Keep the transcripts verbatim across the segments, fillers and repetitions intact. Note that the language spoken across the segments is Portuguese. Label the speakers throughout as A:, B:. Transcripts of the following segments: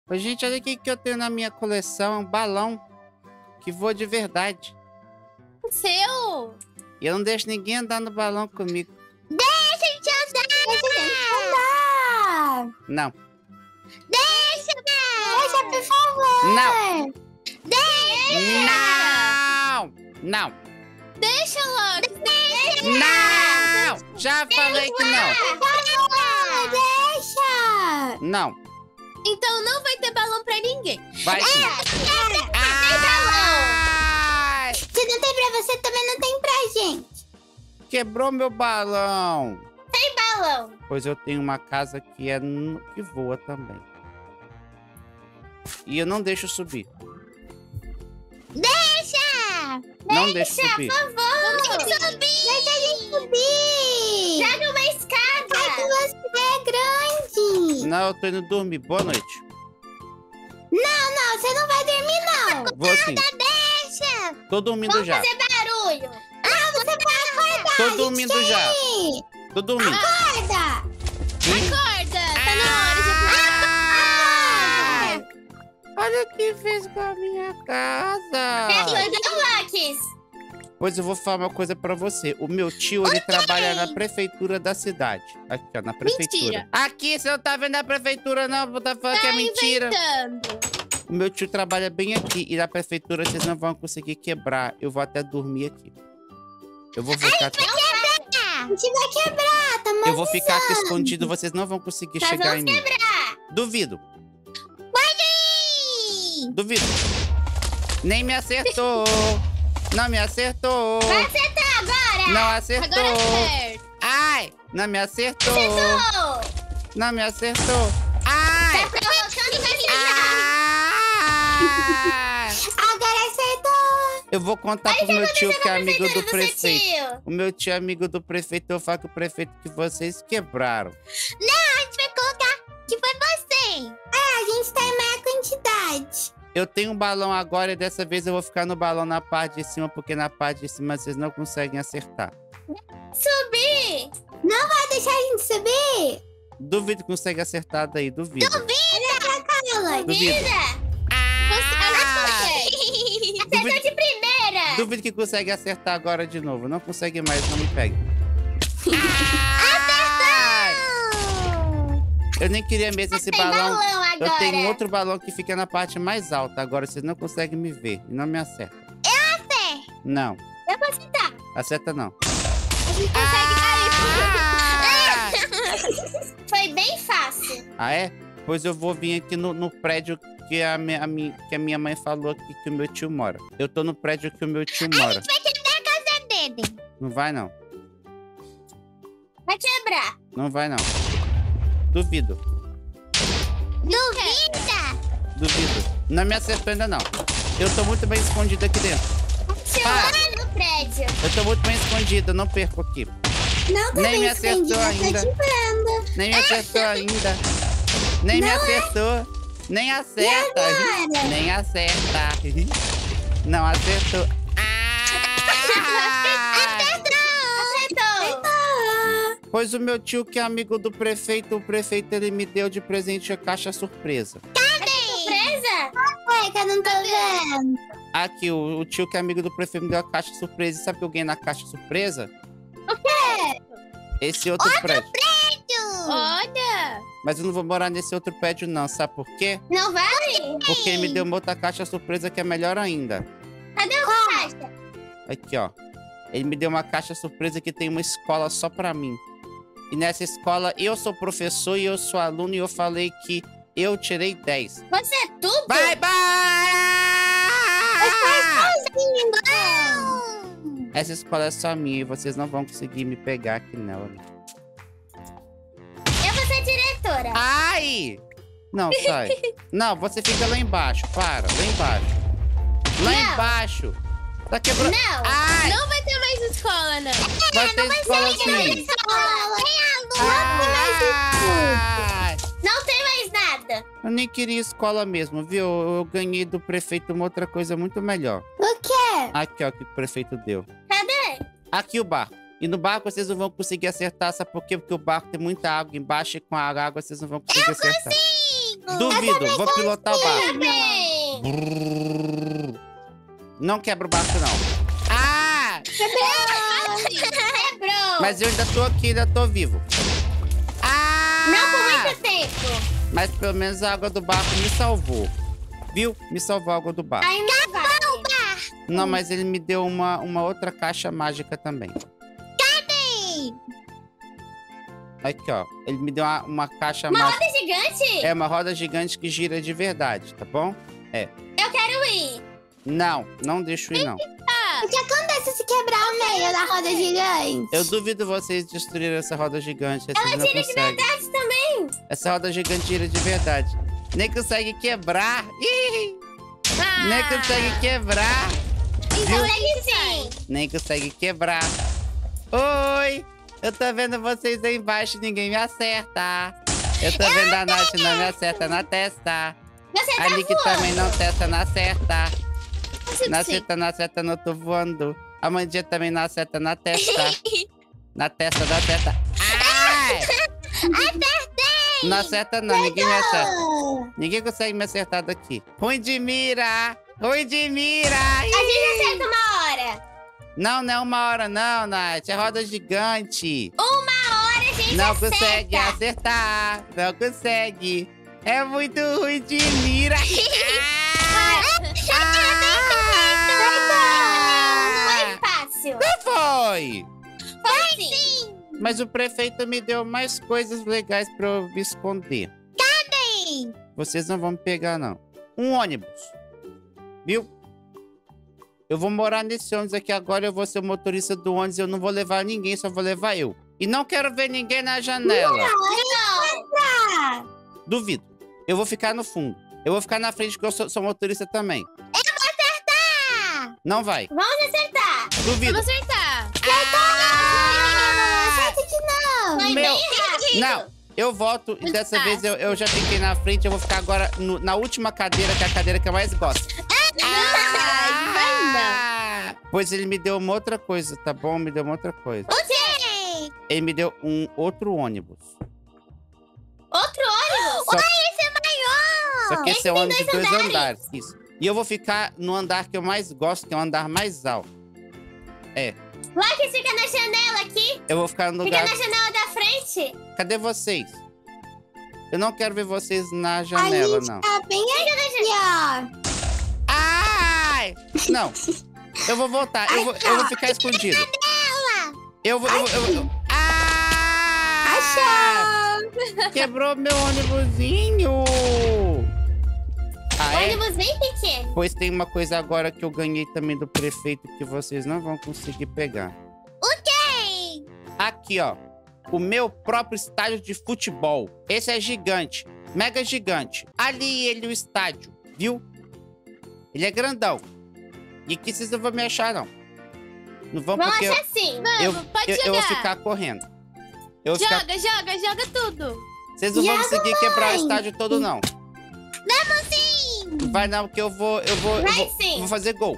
A: Ô, gente, olha o que eu tenho na minha coleção. Um balão que voa de verdade.
B: O seu?
A: E eu não deixo ninguém andar no balão comigo.
B: Deixa a gente andar! Deixa a gente andar!
A: Não.
B: Deixa! Deixa, por favor!
A: Não!
B: Deixa!
A: Não! Não!
B: Deixa logo! Deixa!
A: Não! Já falei que não!
B: Deixa!
A: Não!
B: Então não vai ter balão pra ninguém.
A: Vai sim!
B: É,
A: Ai!
B: se não tem pra você, também não tem pra gente.
A: Quebrou meu balão!
B: Tem balão.
A: Pois eu tenho uma casa que é n- que voa também. E eu não deixo subir.
B: Deixa!
A: Não deixo subir.
B: Por favor! Deixa subir! Deixa a gente subir! Joga uma escada! Ai, que você é grande!
A: Não, eu tô indo dormir. Boa noite.
B: Não, não, você não vai dormir, não!
A: Vou sim.
B: Deixa!
A: Tô dormindo
B: Vamos
A: já.
B: fazer barulho! Ah, você vai acordar!
A: Tô
B: a gente
A: dormindo
B: quer
A: já.
B: ir.
A: Tô dormindo.
B: Acorda! Acorda! Tá na hora de acordar!
A: Olha o que fez com a minha casa.
B: Acordou, Max?
A: Pois eu vou falar uma coisa pra você. O meu tio, ele trabalha na prefeitura da cidade. Aqui, ó, na prefeitura.
B: Mentira.
A: Aqui, você não tá vendo a prefeitura, não. Vou tá falando que é mentira.
B: Inventando.
A: O meu tio trabalha bem aqui. E na prefeitura vocês não vão conseguir quebrar. Eu vou até dormir aqui. Eu vou ficar aqui.
B: A gente vai quebrar, tá
A: Eu vou ficar aqui escondido. Vocês não vão conseguir
B: Nós
A: chegar em
B: vamos
A: mim.
B: quebrar.
A: Duvido.
B: Pode ir.
A: Duvido. Nem me acertou. Não me acertou.
B: Vai acertar agora.
A: Não acertou.
B: Agora acerta.
A: Ai, não me acertou.
B: Acertou.
A: Não me acertou. Ai.
B: Tá provocando pra
A: Ai.
B: Agora acertou.
A: Eu vou contar pro meu tio que é amigo do prefeito.
B: Tio.
A: O meu tio é amigo do prefeito. Eu falo com o prefeito que vocês quebraram.
B: Não, a gente vai colocar que foi você. É, a gente tá em maior quantidade.
A: Eu tenho um balão agora e dessa vez eu vou ficar no balão na parte de cima, porque na parte de cima vocês não conseguem acertar.
B: Subir. Não vai deixar a gente subir.
A: Duvido que consegue acertar daí, duvido.
B: Duvida.
A: Duvido.
B: Duvida. Você acertou de primeira.
A: Duvido que consegue acertar agora de novo. Não consegue mais, não me pegue. Eu nem queria mesmo esse
B: Tem
A: balão.
B: balão agora.
A: Eu tenho outro balão que fica na parte mais alta. Agora vocês não conseguem me ver. E não me acertam.
B: Eu acerto.
A: Não.
B: Eu vou acertar.
A: Acerta não.
B: A gente consegue cair. Foi bem fácil.
A: Ah, é? Pois eu vou vir aqui no, no prédio que a, minha, a minha, que a minha mãe falou aqui que o meu tio mora. Eu tô no prédio que o meu tio
B: A
A: mora.
B: gente vai quebrar a casa dele.
A: Não vai, não.
B: Vai quebrar.
A: Não vai, não. Duvido.
B: Duvida?
A: Duvido. Não me acertou ainda, não. Eu tô muito bem escondido aqui dentro.
B: Chegou lá no prédio.
A: Eu tô muito bem escondido, eu não perco aqui.
B: Não, tá
A: Nem
B: bem
A: me acertou
B: escondida,
A: ainda.
B: tô te vendo.
A: Nem me acertou ainda. Nem me
B: Não é?
A: acertou. Nem acerta.
B: E agora?
A: Nem acerta. Não acertou. Ah!
B: Acertou.
A: Pois o meu tio, que é amigo do prefeito, o prefeito ele me deu de presente a caixa surpresa.
B: Cadê? Surpresa? Ué, que eu não tô vendo.
A: Aqui, o, o tio que é amigo do prefeito me deu a caixa surpresa. E sabe o que eu ganhei na caixa surpresa?
B: O quê?
A: Esse outro,
B: Outro
A: prédio.
B: prédio. Olha.
A: Mas eu não vou morar nesse outro prédio não, sabe por quê?
B: Não vai?
A: Porque ele me deu uma outra caixa surpresa que é melhor ainda.
B: Cadê a caixa?
A: Aqui, ó. Ele me deu uma caixa surpresa que tem uma escola só pra mim. E nessa escola, eu sou professor e eu sou aluno e eu falei que eu tirei dez.
B: Você é tudo?
A: Vai, vai!
B: Não.
A: Essa escola é só minha e vocês não vão conseguir me pegar aqui nela.
B: Eu vou ser diretora.
A: Ai! Não, sai. Não, você fica lá embaixo. Para, lá embaixo. Lá
B: Não.
A: embaixo. Tá quebrando.
B: Não.
A: Ai!
B: Não vai ter mais escola, não.
A: Vai ter escola
B: Não vai
A: sim.
B: ter escola. Tem aluno.
A: Ai!
B: Não tem mais nada.
A: Eu nem queria escola mesmo, viu? Eu ganhei do prefeito uma outra coisa muito melhor.
B: O quê?
A: Aqui, ó, que o prefeito deu.
B: Cadê?
A: Aqui o barco. E no barco vocês não vão conseguir acertar, sabe por quê? Porque o barco tem muita água embaixo e com a água vocês não vão conseguir
B: Eu
A: acertar.
B: consigo!
A: Duvido, vou pilotar o barco.
B: Também.
A: Brrr. Não quebra o barco, não. Ah!
B: Quebrou.
A: Mas eu ainda tô aqui, ainda tô vivo. Ah!
B: Não por muito tempo.
A: Mas pelo menos a água do barco me salvou. Viu? Me salvou a água do barco.
B: Ainda vai.
A: Não, mas ele me deu uma, uma outra caixa mágica também.
B: Cadê?
A: Aqui, ó. Ele me deu uma, uma caixa
B: Uma
A: mágica.
B: roda gigante?
A: É uma roda gigante que gira de verdade, tá bom? É.
B: Eu quero ir.
A: Não, não deixo ir, não.
B: O que acontece se quebrar o meio da roda gigante?
A: Eu duvido vocês destruírem essa roda gigante. Vocês
B: Ela
A: não
B: gira de
A: conseguem.
B: verdade também.
A: Essa roda gigante gira de verdade. Nem consegue quebrar. Ih,
C: Ah,
A: nem consegue quebrar.
B: Então ele sim.
A: Nem consegue quebrar. Oi! Eu tô vendo vocês aí embaixo e ninguém me acerta. Eu tô vendo a Nath não me acerta na testa.
B: Você tá
A: A Nick
B: voando.
A: também não testa na certa.
C: Você
A: Na
C: sim.
A: seta, na seta, não tô voando. A Mandinha também na seta, na testa. Na testa, na testa. Ai!
B: Acertei.
A: Na seta não, ninguém me acerta. Ninguém consegue me acertar daqui. Ruim de mira! Ruim de mira!
B: A gente acerta uma hora.
A: Não, não é uma hora não, Nath. É roda gigante.
B: Uma hora a gente
A: Não
B: acerta.
A: consegue acertar. Não consegue. É muito ruim de mira.
B: Foi fácil.
A: Não foi!
B: Foi sim.
A: Mas o prefeito me deu mais coisas legais pra eu me esconder.
B: Cadê?
A: Vocês não vão me pegar, não. Um ônibus. Viu? Eu vou morar nesse ônibus aqui agora. Eu vou ser o motorista do ônibus. Eu não vou levar ninguém, só vou levar eu. E não quero ver ninguém na janela.
B: Não.
A: Duvido. Eu vou ficar no fundo. Eu vou ficar na frente, porque eu sou, sou motorista também.
B: Eu vou acertar.
A: Não vai.
B: Vamos acertar.
A: Duvido.
C: Vamos acertar.
B: Ah, acerta de novo. Foi
A: Meu-
B: bem rápido.
A: Não, eu volto e
C: Muito
A: dessa
C: fácil.
A: vez eu, eu já fiquei na frente. Eu vou ficar agora no- na última cadeira, que é a cadeira que eu mais gosto.
C: Ai, vai não.
A: Ah! Pois ele me deu uma outra coisa, tá bom? Me deu uma outra coisa.
B: O quê?
A: Ele me deu um outro ônibus.
B: Outro ônibus?
A: Só-
B: Ai, esse é maior.
A: Só que esse é um
B: tem
A: ônibus de
B: dois
A: dois
B: andares.
A: andares. Isso. E eu vou ficar no andar que eu mais gosto, que é o andar mais alto.
B: Lá que fica na janela aqui.
A: Eu vou ficar no
B: Fica
A: lugar...
B: na janela da frente.
A: Cadê vocês? Eu não quero ver vocês na janela, não.
B: Tá bem aqui, ó.
A: Ai! Não. Eu vou voltar. Eu vou, eu vou ficar escondido. Eu vou... Eu vou, eu vou- eu- Ah!
B: Achou.
A: Quebrou meu ônibusinho! Ah, é?
B: Ônibus bem pequeno.
A: Pois tem uma coisa agora que eu ganhei também do prefeito que vocês não vão conseguir pegar.
B: Ei,
A: Aqui, ó. O meu próprio estádio de futebol. Esse é gigante. Mega gigante. Ali ele, o estádio. Viu? Ele é grandão. E aqui vocês não vão me achar, não. Não vão
B: vamos
A: porque eu,
B: achar sim.
A: eu,
C: Vamos, pode
A: eu,
C: jogar.
A: eu vou ficar correndo. Eu vou ficar...
C: Joga, joga, joga tudo.
A: Vocês não vão
B: Joga,
A: conseguir quebrar o
B: mãe.
A: estádio todo, não.
B: Vamos sim.
A: Vai não, porque eu vou... Eu vou, eu
B: Vai
A: vou,
B: sim.
A: eu vou fazer gol.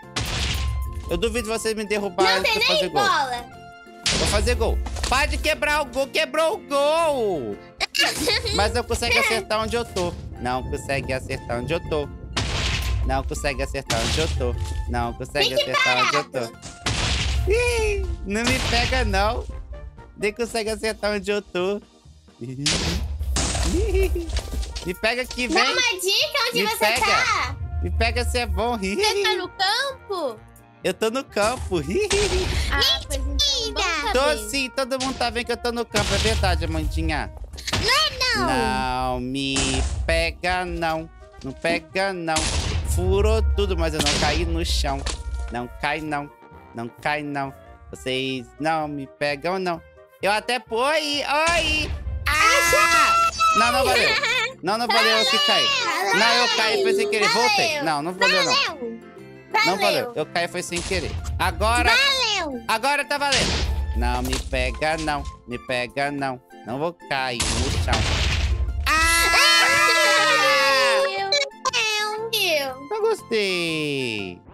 A: Eu duvido vocês me derrubarem
B: Não tem
A: pra eu fazer
B: nem
A: gol.
B: bola.
A: Vou fazer gol. Para de quebrar o gol. Quebrou o gol. Mas não consegue acertar onde eu tô. Não consegue acertar onde eu tô. Não consegue acertar onde eu tô. Não consegue
B: Fique
A: acertar onde eu tô. Ih, não me pega, não. Nem consegue acertar onde eu tô. Ih, me pega aqui,
B: Dá
A: vem.
B: uma dica onde
A: Me
B: você
A: pega.
B: tá.
A: Me pega se é bom.
C: Você tá no campo?
A: Eu tô no campo.
C: Ah, pois então, bom
A: Tô
C: saber.
A: sim, todo mundo tá vendo que eu tô no campo. É verdade, Amandinha.
B: Não.
A: Não me pega, não. Não pega, não. Furou tudo, mas eu não caí no chão. Não cai, não. Não cai, não. Vocês não me pegam, não. Eu até... Oi, oi. Ah! Não, não valeu. Não, não valeu eu que caí. Não, eu caí, foi sem querer. Voltei. Não, não valeu, não.
B: Valeu.
A: Não valeu. Eu caí, foi sem querer. Agora...
B: Valeu.
A: Agora tá valendo. Não me pega, não. Me pega, não. Não vou cair no chão. Ah!
B: Eu. Eu.
A: Eu gostei.